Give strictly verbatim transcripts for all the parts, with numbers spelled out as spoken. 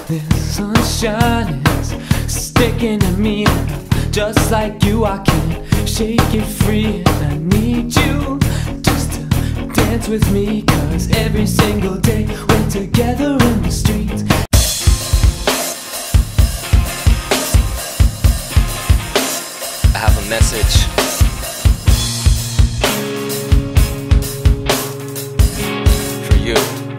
This sunshine is sticking to me. Just like you, I can't shake it free. And I need you just to dance with me, 'cause every single day we're together in the streets. I have a message for you.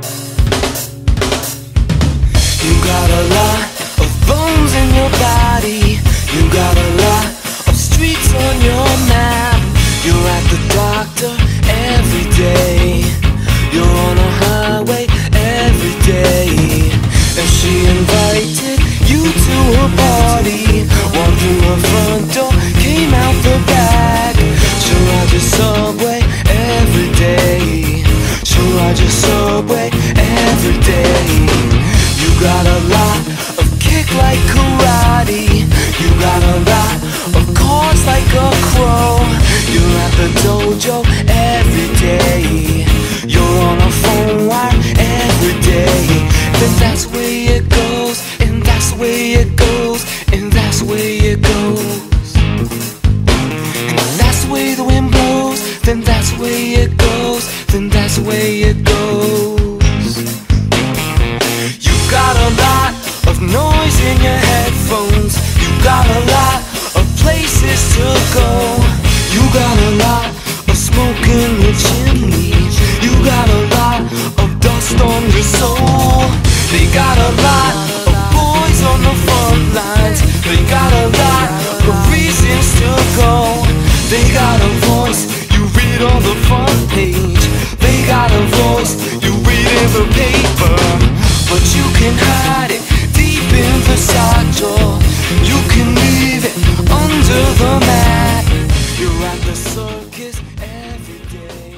You got a lot of bones in your body. You got a lot of streets on your map. You're at the doctor every day. You're on a highway every day. And she invited you to a party. Walked through her front door, came out the back. She'll ride your subway every day. She'll ride your subway every day. You got a lot of kick like karate. You got a lot of cars like a crow. You're at the dojo every day. You're on a phone wire every day. Then that's where it goes, and that's where it goes, and that's where it goes. And that's where the wind blows, then that's where it goes, then that's where it goes. You got a lot of noise in your headphones. You got a lot of places to go. You got a lot of smoke in the chimney. You got a lot of dust on your soul. They got a lot of boys on the front lines. They got a lot of reasons to go. They got a voice, you read on the front page. They got a voice, you read in the paper. But you can hide it deep in the side drawer. You can leave it under the mat. You're at the circus every day.